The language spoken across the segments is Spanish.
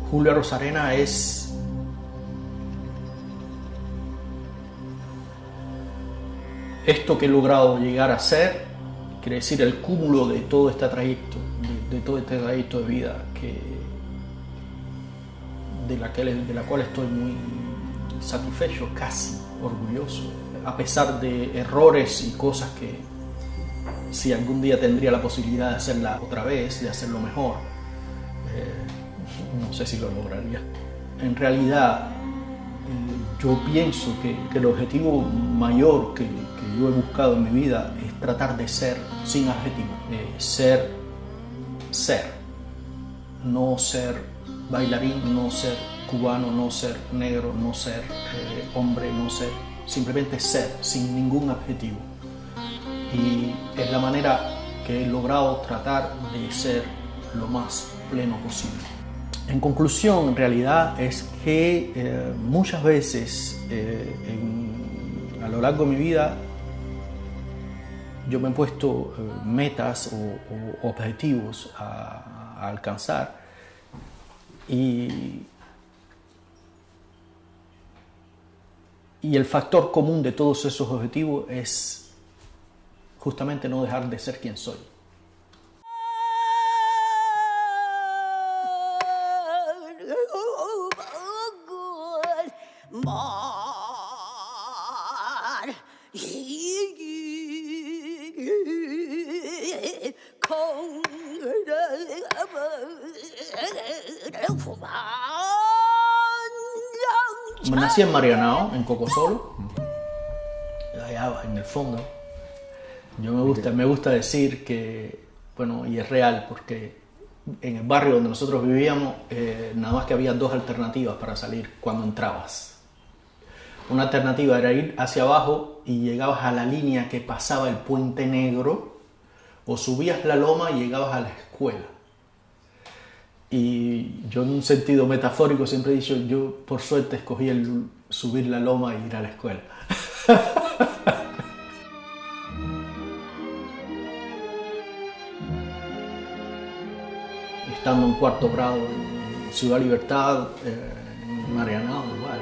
Julio Arozarena es esto que he logrado llegar a ser, quiere decir el cúmulo de todo este trayecto, de todo este trayecto de vida de la cual estoy muy satisfecho, casi orgulloso, a pesar de errores y cosas que si algún día tendría la posibilidad de hacerla otra vez, de hacerlo mejor, no sé si lo lograría. En realidad, yo pienso que el objetivo mayor que yo he buscado en mi vida es tratar de ser sin adjetivo, ser, no ser bailarín, no ser cubano, no ser negro, no ser hombre, no ser, simplemente ser, sin ningún adjetivo. Y es la manera que he logrado tratar de ser lo más pleno posible. En conclusión, en realidad es que muchas veces a lo largo de mi vida yo me he puesto metas o objetivos a alcanzar y el factor común de todos esos objetivos es justamente no dejar de ser quien soy. Nací en Marianao, en Cocosolo, allá en el fondo. Yo me gusta decir que, bueno, y es real, porque en el barrio donde nosotros vivíamos, nada más que había dos alternativas para salir cuando entrabas. Una alternativa era ir hacia abajo y llegabas a la línea que pasaba el Puente Negro, o subías la loma y llegabas a la escuela. Y yo, en un sentido metafórico, siempre he dicho, yo por suerte escogí el subir la loma e ir a la escuela. Estando en cuarto grado en Ciudad Libertad, en Marianao, igual,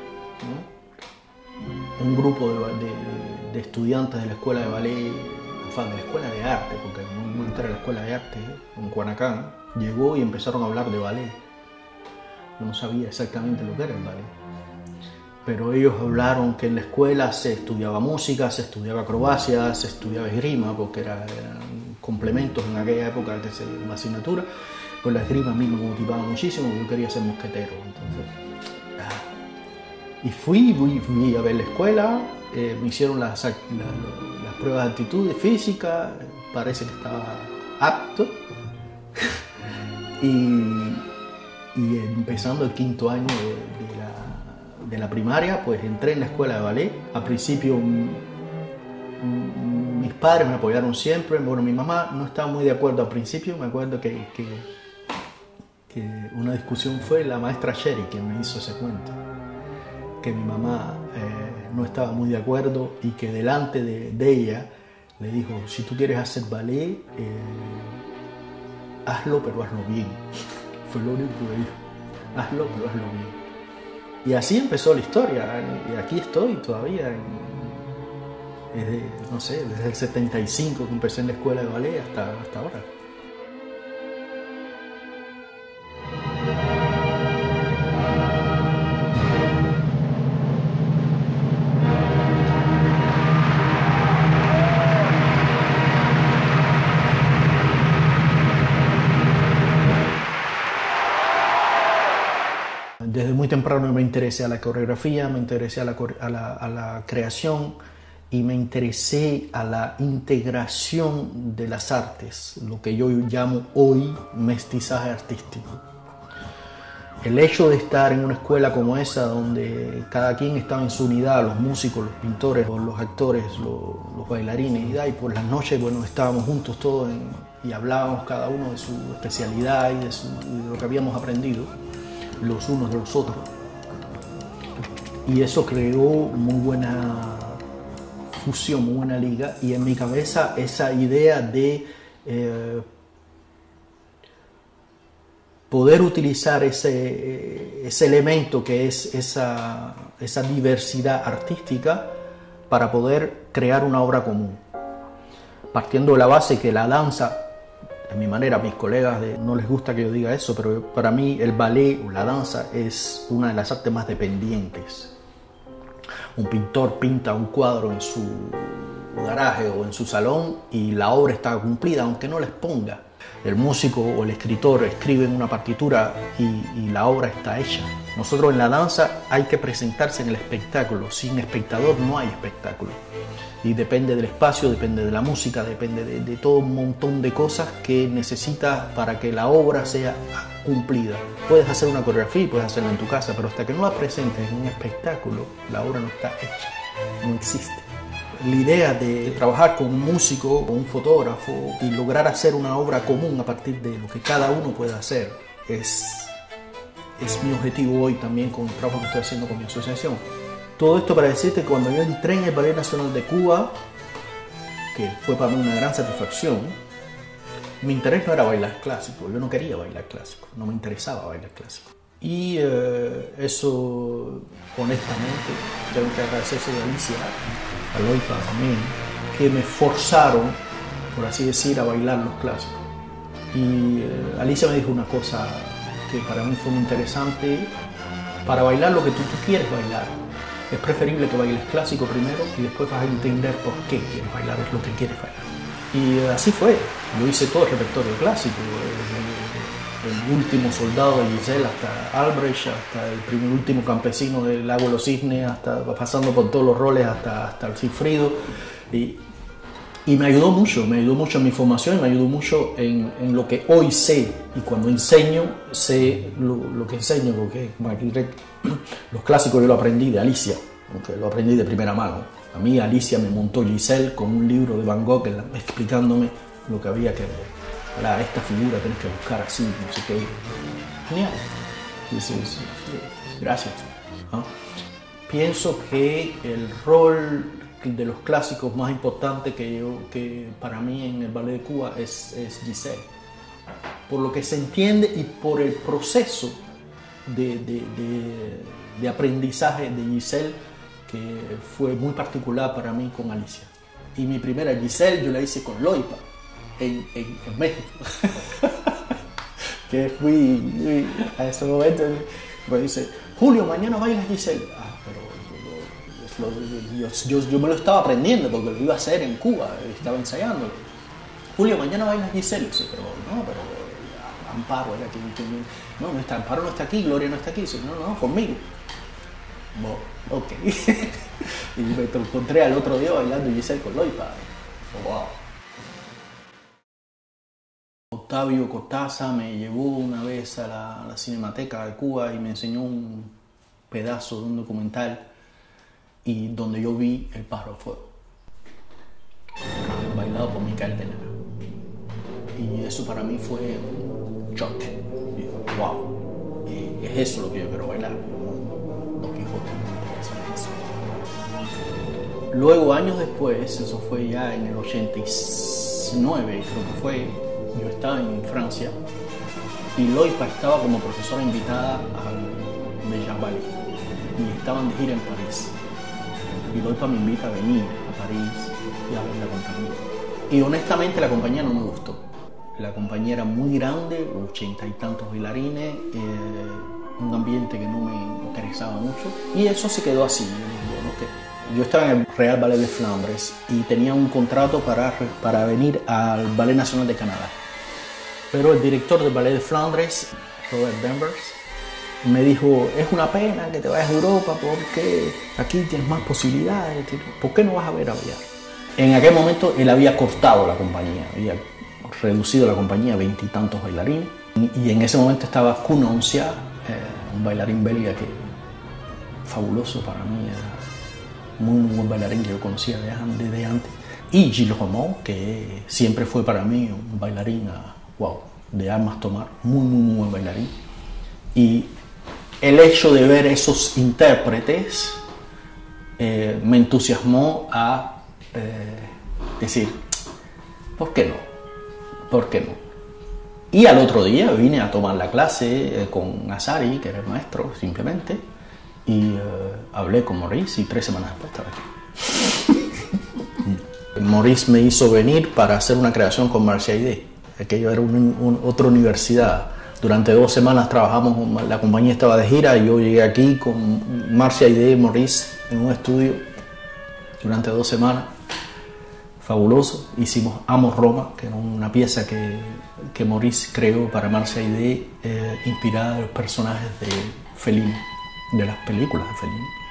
¿no? Un grupo de estudiantes de la escuela de ballet, de la escuela de arte, porque no entré a la escuela de arte, en Guanacán, llegó y empezaron a hablar de ballet. Yo no sabía exactamente lo que era el ballet, pero ellos hablaron que en la escuela se estudiaba música, se estudiaba acrobacia, se estudiaba esgrima, porque eran complementos en aquella época de una asignatura. Pues la esgrima a mí me motivaba muchísimo, porque yo quería ser mosquetero. Entonces, y fui a ver la escuela, me hicieron las pruebas de aptitud física, parece que estaba apto. y empezando el quinto año de la primaria, pues entré en la escuela de ballet. Al principio mis padres me apoyaron siempre. Bueno, mi mamá no estaba muy de acuerdo al principio. Me acuerdo que una discusión fue la maestra Sherry quien me hizo ese cuento, que mi mamá no estaba muy de acuerdo y que delante de ella le dijo: si tú quieres hacer ballet, hazlo, pero hazlo bien. Fue lo único que dijo: hazlo, pero hazlo bien. Y así empezó la historia, y aquí estoy todavía, desde el 75 que empecé en la escuela de ballet hasta ahora. Desde muy temprano me interesé a la coreografía, me interesé a la creación y me interesé a la integración de las artes, lo que yo llamo hoy mestizaje artístico. El hecho de estar en una escuela como esa, donde cada quien estaba en su unidad, los músicos, los pintores, los actores, los bailarines, y por las noches, bueno, estábamos juntos todos y hablábamos cada uno de su especialidad y de lo que habíamos aprendido los unos de los otros, y eso creó muy buena fusión, muy buena liga, y en mi cabeza esa idea de poder utilizar ese elemento que es esa diversidad artística para poder crear una obra común. Partiendo de la base que la danza, de mi manera, a mis colegas no les gusta que yo diga eso, pero para mí el ballet o la danza es una de las artes más dependientes. Un pintor pinta un cuadro en su garaje o en su salón y la obra está cumplida, aunque no les ponga. El músico o el escritor escriben una partitura y la obra está hecha. Nosotros en la danza hay que presentarse en el espectáculo. Sin espectador no hay espectáculo. Y depende del espacio, depende de la música, depende de todo un montón de cosas que necesitas para que la obra sea cumplida. Puedes hacer una coreografía y puedes hacerla en tu casa, pero hasta que no la presentes en un espectáculo, la obra no está hecha, no existe. La idea de trabajar con un músico o un fotógrafo y lograr hacer una obra común a partir de lo que cada uno puede hacer es mi objetivo hoy también con el trabajo que estoy haciendo con mi asociación. Todo esto para decirte que cuando yo entré en el Ballet Nacional de Cuba, que fue para mí una gran satisfacción, mi interés no era bailar clásico, yo no quería bailar clásico, no me interesaba bailar clásico. Y eso, honestamente, tengo que agradecerse a Alicia, a Loipa también, que me forzaron, por así decir, a bailar los clásicos. Y Alicia me dijo una cosa que para mí fue muy interesante: para bailar lo que tú quieres bailar, es preferible que bailes clásico primero y después vas a entender por qué quieres bailar lo que quieres bailar. Y así fue. Yo hice todo el repertorio clásico, el último soldado de Giselle hasta Albrecht, hasta el último campesino del Lago de los Cisnes, hasta pasando por todos los roles hasta el Sigfrido. Y me ayudó mucho en mi formación, y me ayudó mucho en lo que hoy sé. Y cuando enseño, sé lo que enseño, porque los clásicos yo lo aprendí de Alicia, aunque lo aprendí de primera mano. A mí Alicia me montó Giselle con un libro de Van Gogh explicándome lo que había que ver. Esta figura tenés que buscar así, no sé qué. Genial. Sí. Gracias. ¿Ah? Pienso que el rol de los clásicos más importante que para mí en el Ballet de Cuba es Giselle. Por lo que se entiende y por el proceso de aprendizaje de Giselle, que fue muy particular para mí con Alicia. Y mi primera Giselle yo la hice con Loipa en México. Que fui a ese momento, me dice: Julio, mañana bailas Giselle. Pero yo me lo estaba aprendiendo porque lo iba a hacer en Cuba, estaba ensayando. Julio, mañana bailas Giselle. Dice, pero Amparo era quien no está, Amparo no está aquí, Gloria no está aquí. Dice, no, conmigo. Bueno, ok. Y me encontré al otro día bailando Giselle con Loipa. Wow. Octavio Cortázar me llevó una vez a la Cinemateca de Cuba y me enseñó un pedazo de un documental y donde yo vi El pájaro de fuego, bailado por Micael de Lara. Y eso para mí fue un shock. Y dije, wow, es eso lo que yo quiero bailar. Don Quijote me interesa eso. Luego, años después, eso fue ya en el 89, creo que fue, yo estaba en Francia y Loipa estaba como profesora invitada al Bellas Ballet y estaban de gira en París. Y Loipa me invita a venir a París y a ver la compañía. Y honestamente la compañía no me gustó. La compañía era muy grande, 80 y tantos bailarines, un ambiente que no me interesaba mucho. Y eso se quedó así. Yo estaba en el Real Ballet de Flandres y tenía un contrato para venir al Ballet Nacional de Canadá. Pero el director del Ballet de Flandres, Robert Denvers, me dijo: es una pena que te vayas a Europa porque aquí tienes más posibilidades, ¿por qué no vas a ver a bailar? En aquel momento él había cortado la compañía, había reducido la compañía a 20 y tantos bailarines, y en ese momento estaba Koen Oncia, un bailarín belga que fabuloso para mí, era muy buen bailarín que yo conocía desde antes, y Gilles Romand, que siempre fue para mí un bailarín de armas tomar, muy buen bailarín. Y el hecho de ver esos intérpretes me entusiasmó a decir, ¿por qué no? ¿Por qué no? Y al otro día vine a tomar la clase con Azari, que era el maestro, simplemente, y hablé con Maurice y 3 semanas después estaba aquí. Maurice me hizo venir para hacer una creación con Marcia Aidé. Aquello era otra universidad. Durante 2 semanas trabajamos, la compañía estaba de gira y yo llegué aquí con Marcia Aidé y Maurice en un estudio durante 2 semanas. Fabuloso. Hicimos Amo Roma, que era una pieza que Maurice creó para Marcia Aidé, inspirada de los personajes de Fellini, de las películas de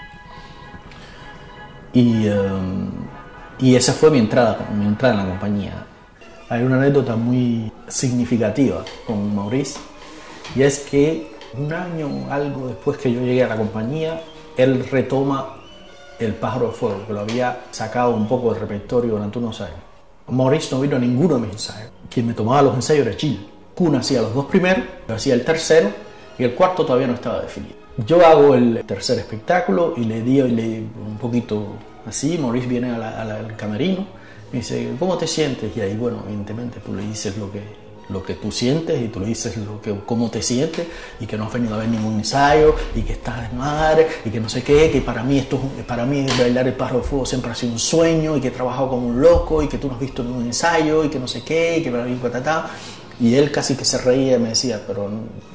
Fellini. Y esa fue mi entrada en la compañía. Hay una anécdota muy significativa con Maurice, y es que un año algo después que yo llegué a la compañía, él retoma El pájaro de fuego, que lo había sacado un poco del repertorio durante unos años. Maurice no vino a ninguno de mis ensayos. Quien me tomaba los ensayos era Chile. Kuhn hacía los 2 primeros, yo hacía el tercero, y el cuarto todavía no estaba definido. Yo hago el tercer espectáculo y le digo un poquito así. Maurice viene al camerino, me dice, ¿cómo te sientes? Y ahí, bueno, evidentemente tú le dices lo que tú sientes, y tú le dices cómo te sientes, y que no has venido a ver ningún ensayo, y que estás de madre, y que no sé qué, que para mí bailar El pájaro de fuego siempre ha sido un sueño, y que he trabajado como un loco, y que tú no has visto ningún ensayo, y que no sé qué, y que para mí y él casi que se reía y me decía, pero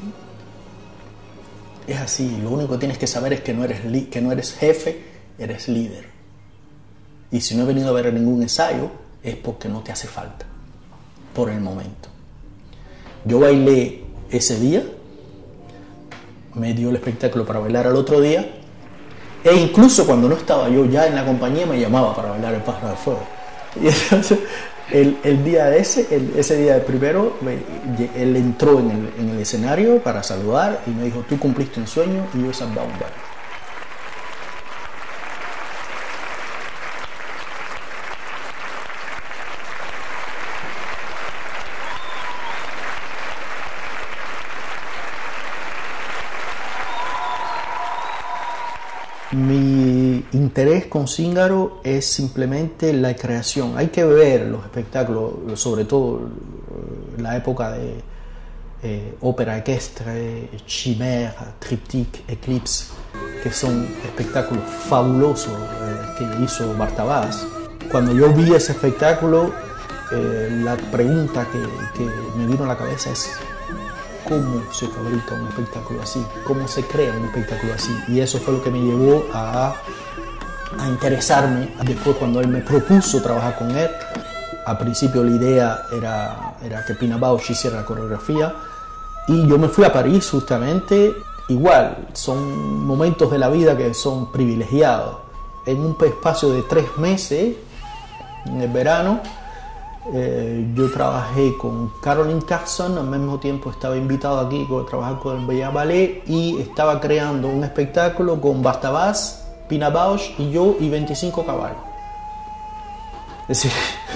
es así, lo único que tienes que saber es que no eres jefe, eres líder. Y si no he venido a ver ningún ensayo, es porque no te hace falta, por el momento. Yo bailé ese día, me dio el espectáculo para bailar al otro día, e incluso cuando no estaba yo ya en la compañía me llamaba para bailar El pájaro de fuego. Y entonces el día ese día del primero, él entró en el escenario para saludar y me dijo, tú cumpliste un sueño y yo he salvado un barco. Mi interés con Zíngaro es simplemente la creación. Hay que ver los espectáculos, sobre todo la época de ópera equestre, Chimère, Triptyque, Eclipse, que son espectáculos fabulosos que hizo Bartabás. Cuando yo vi ese espectáculo, la pregunta que me vino a la cabeza es cómo se fabrica un espectáculo así, cómo se crea un espectáculo así, y eso fue lo que me llevó a interesarme. Después, cuando él me propuso trabajar con él, al principio la idea era que Pina Bausch hiciera la coreografía, y yo me fui a París justamente. Igual, son momentos de la vida que son privilegiados. En un espacio de 3 meses, en el verano, yo trabajé con Caroline Carson, al mismo tiempo estaba invitado aquí a trabajar con el Bellas Ballet, y estaba creando un espectáculo con Bartabás, Pina Bausch y yo, y 25 caballos. Es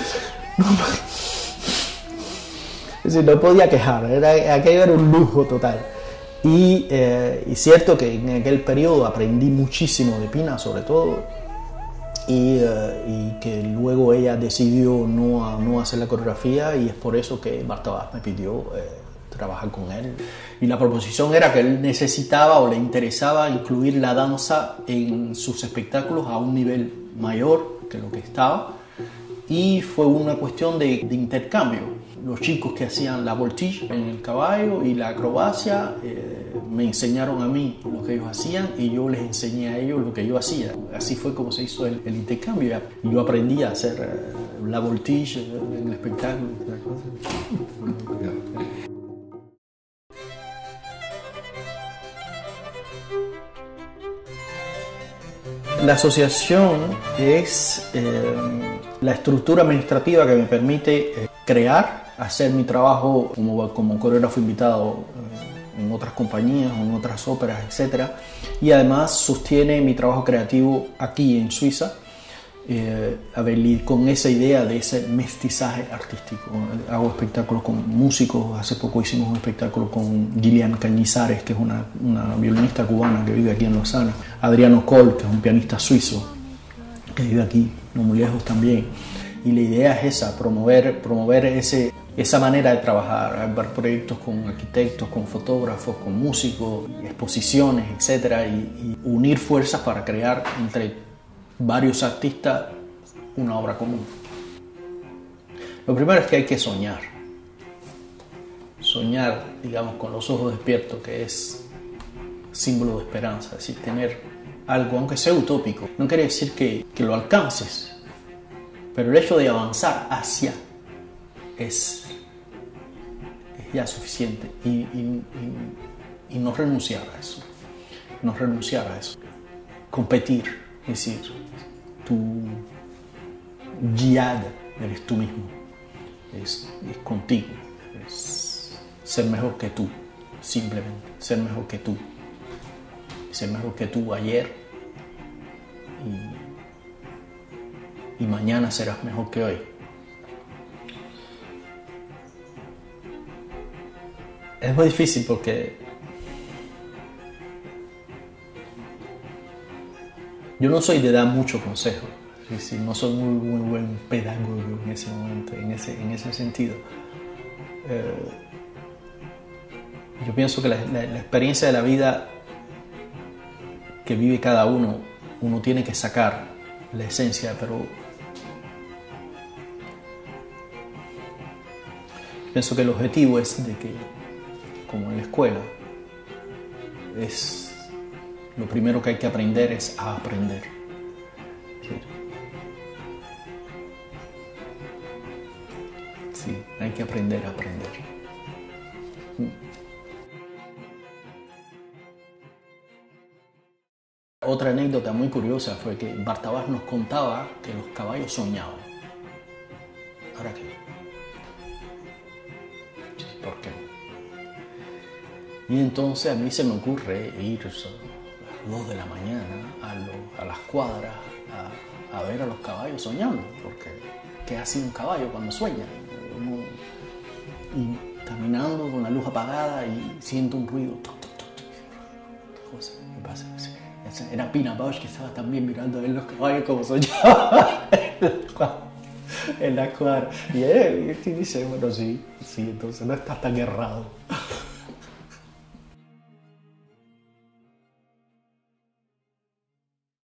decir, no podía quejar, aquello era un lujo total. Y cierto que en aquel periodo aprendí muchísimo de Pina, sobre todo, y que luego ella decidió no hacer la coreografía, y es por eso que Bartabás me pidió trabajar con él. Y la proposición era que él necesitaba o le interesaba incluir la danza en sus espectáculos a un nivel mayor que lo que estaba, y fue una cuestión de intercambio. Los chicos que hacían la voltige en el caballo y la acrobacia me enseñaron a mí lo que ellos hacían, y yo les enseñé a ellos lo que yo hacía. Así fue como se hizo el intercambio, y yo aprendí a hacer la voltige en el espectáculo. La asociación es la estructura administrativa que me permite crear, hacer mi trabajo como coreógrafo invitado en otras compañías, en otras óperas, etc. Y además sostiene mi trabajo creativo aquí en Suiza, con esa idea de ese mestizaje artístico. Hago espectáculos con músicos. Hace poco hicimos un espectáculo con Gillian Cañizares, que es una violinista cubana que vive aquí en Lausana, Adriano Koll, que es un pianista suizo que vive aquí, no muy lejos también. Y la idea es esa, promover esa manera de trabajar, ver proyectos con arquitectos, con fotógrafos, con músicos, exposiciones, etc. Y unir fuerzas para crear entre varios artistas una obra común. Lo primero es que hay que soñar. Soñar, digamos, con los ojos despiertos, que es símbolo de esperanza, es decir, tener algo, aunque sea utópico. No quiere decir que lo alcances, pero el hecho de avanzar hacia es ya suficiente y no renunciar a eso. No renunciar a eso. Competir, es decir, tu guiada eres tú mismo, es contigo, es ser mejor que tú, simplemente ser mejor que tú. Ser mejor que tú ayer y mañana serás mejor que hoy. Es muy difícil porque yo no soy de dar mucho consejo, es decir, no soy muy buen pedagogo en ese momento, en ese sentido. Yo pienso que la experiencia de la vida que vive cada uno tiene que sacar la esencia, pero pienso que el objetivo es de que, como en la escuela, es lo primero que hay que aprender es a aprender. Sí, hay que aprender a aprender. Otra anécdota muy curiosa fue que Bartabás nos contaba que los caballos soñaban. ¿Ahora qué? Sí, ¿por qué? Y entonces a mí se me ocurre ir a las 2 de la mañana a las cuadras a ver a los caballos soñando, porque ¿qué hace un caballo cuando sueña? Y caminando con la luz apagada y siento un ruido. ¿Qué pasa? Era Pina Bausch que estaba también mirando a ver los caballos como soñaban en la cuadra. Y él dice, bueno, sí, entonces no estás tan errado.